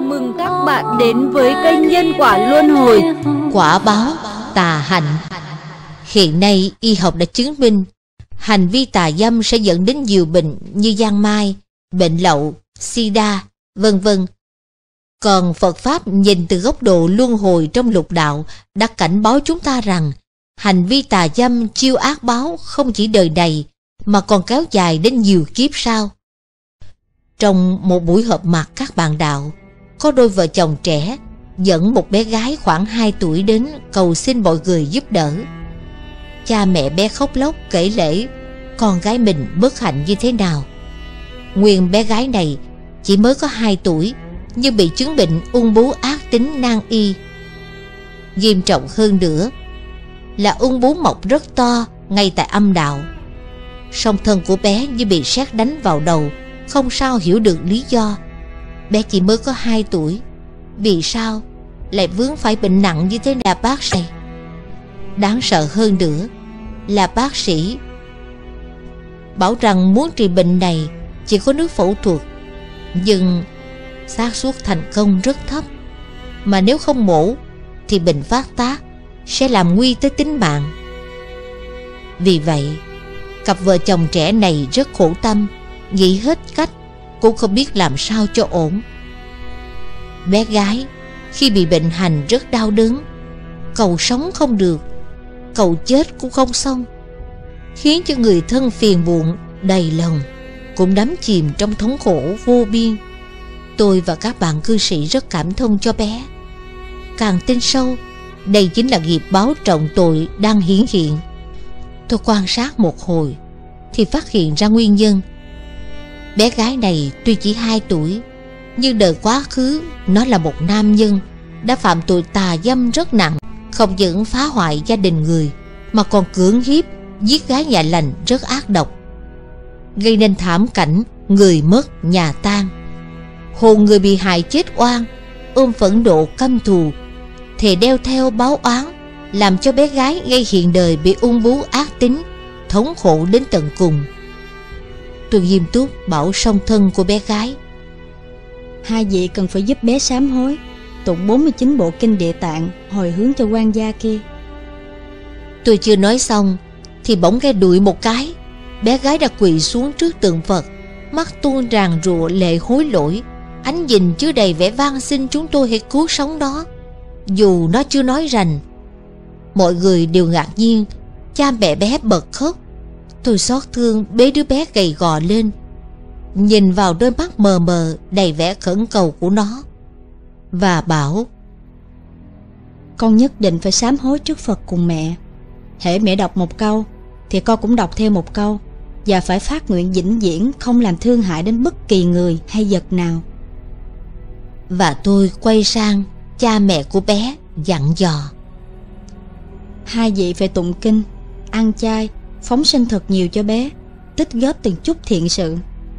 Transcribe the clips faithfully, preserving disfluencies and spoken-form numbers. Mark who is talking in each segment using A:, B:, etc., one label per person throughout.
A: mừng các bạn đến với kênh Nhân Quả Luân Hồi.
B: Quả báo tà hạnh. Hiện nay y học đã chứng minh hành vi tà dâm sẽ dẫn đến nhiều bệnh như giang mai, bệnh lậu, sida, vân vân. Còn Phật Pháp nhìn từ góc độ luân hồi trong lục đạo đã cảnh báo chúng ta rằng hành vi tà dâm chiêu ác báo không chỉ đời này mà còn kéo dài đến nhiều kiếp sau. Trong một buổi họp mặt các bạn đạo, có đôi vợ chồng trẻ dẫn một bé gái khoảng hai tuổi đến cầu xin mọi người giúp đỡ. Cha mẹ bé khóc lóc kể lể con gái mình bất hạnh như thế nào. Nguyên bé gái này chỉ mới có hai tuổi nhưng bị chứng bệnh ung bướu ác tính nan y. Nghiêm trọng hơn nữa là ung bướu mọc rất to ngay tại âm đạo. Song thân của bé như bị sét đánh vào đầu, không sao hiểu được lý do. Bé chỉ mới có hai tuổi, vì sao lại vướng phải bệnh nặng như thế nào bác sĩ? Đáng sợ hơn nữa là bác sĩ bảo rằng muốn trị bệnh này chỉ có nước phẫu thuật, nhưng xác suất thành công rất thấp, mà nếu không mổ thì bệnh phát tác sẽ làm nguy tới tính mạng. Vì vậy cặp vợ chồng trẻ này rất khổ tâm, nghĩ hết cách cũng không biết làm sao cho ổn. Bé gái khi bị bệnh hành rất đau đớn, cầu sống không được, cầu chết cũng không xong, khiến cho người thân phiền muộn đầy lòng, cũng đắm chìm trong thống khổ vô biên. Tôi và các bạn cư sĩ rất cảm thông cho bé. Càng tin sâu đây chính là nghiệp báo trọng tội đang hiển hiện. Tôi quan sát một hồi thì phát hiện ra nguyên nhân. Bé gái này tuy chỉ hai tuổi, nhưng đời quá khứ nó là một nam nhân đã phạm tội tà dâm rất nặng, không những phá hoại gia đình người mà còn cưỡng hiếp, giết gái nhà lành rất ác độc, gây nên thảm cảnh người mất nhà tan. Hồn người bị hại chết oan, ôm phẫn nộ căm thù, thề đeo theo báo oán, làm cho bé gái ngay hiện đời bị ung bướu ác tính, thống khổ đến tận cùng. Tôi nghiêm túc bảo song thân của bé gái:
C: hai vị cần phải giúp bé sám hối, tụng bốn mươi chín bộ kinh Địa Tạng, hồi hướng cho quan gia kia.
B: Tôi chưa nói xong thì bỗng nghe đuổi một cái. Bé gái đã quỳ xuống trước tượng Phật, mắt tuôn ràn rụa lệ hối lỗi, ánh nhìn chứa đầy vẻ van xin chúng tôi hãy cứu sống nó, dù nó chưa nói rành. Mọi người đều ngạc nhiên, cha mẹ bé bật khóc. Tôi xót thương bế đứa bé gầy gò lên, nhìn vào đôi mắt mờ mờ đầy vẻ khẩn cầu của nó, và bảo:
C: con nhất định phải sám hối trước Phật cùng mẹ. Hễ mẹ đọc một câu thì con cũng đọc theo một câu, và phải phát nguyện vĩnh viễn không làm thương hại đến bất kỳ người hay vật nào.
B: Và tôi quay sang cha mẹ của bé dặn dò:
C: hai vị phải tụng kinh, ăn chay, phóng sinh thật nhiều cho bé, tích góp từng chút thiện sự,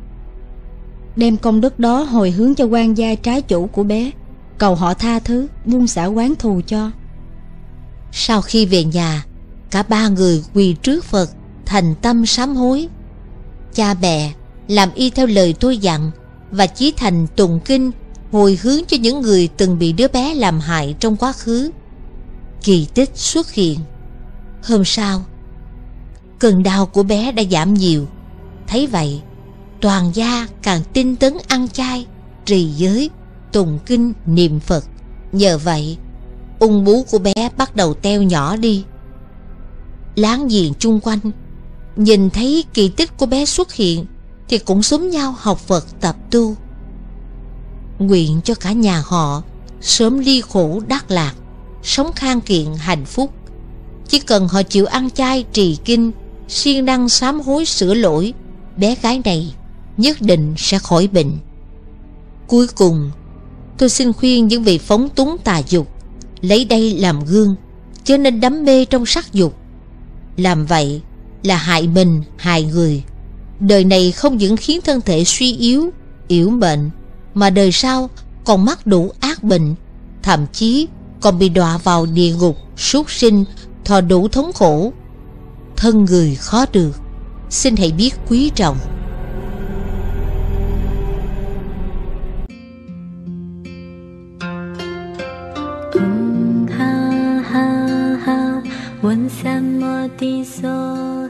C: đem công đức đó hồi hướng cho quan gia trái chủ của bé, cầu họ tha thứ, buông xả oán thù cho.
B: Sau khi về nhà, cả ba người quỳ trước Phật thành tâm sám hối. Cha mẹ làm y theo lời tôi dặn và chí thành tụng kinh hồi hướng cho những người từng bị đứa bé làm hại trong quá khứ. Kỳ tích xuất hiện. Hôm sau, cơn đau của bé đã giảm nhiều. Thấy vậy, toàn gia càng tinh tấn ăn chay, trì giới, tụng kinh, niệm Phật. Nhờ vậy, ung bướu của bé bắt đầu teo nhỏ đi. Láng giềng chung quanh nhìn thấy kỳ tích của bé xuất hiện thì cũng xúm nhau học Phật tập tu, nguyện cho cả nhà họ sớm ly khổ đắc lạc, sống khang kiện hạnh phúc. Chỉ cần họ chịu ăn chay trì kinh, siêng năng sám hối sửa lỗi, bé gái này nhất định sẽ khỏi bệnh. Cuối cùng, tôi xin khuyên những vị phóng túng tà dục lấy đây làm gương, chớ nên đắm mê trong sắc dục. Làm vậy là hại mình hại người. Đời này không những khiến thân thể suy yếu, yểu mệnh, mà đời sau còn mắc đủ ác bệnh, thậm chí còn bị đọa vào địa ngục súc sinh, thọ đủ thống khổ. Thân người khó được, xin hãy biết quý trọng.
D: 问什么的说。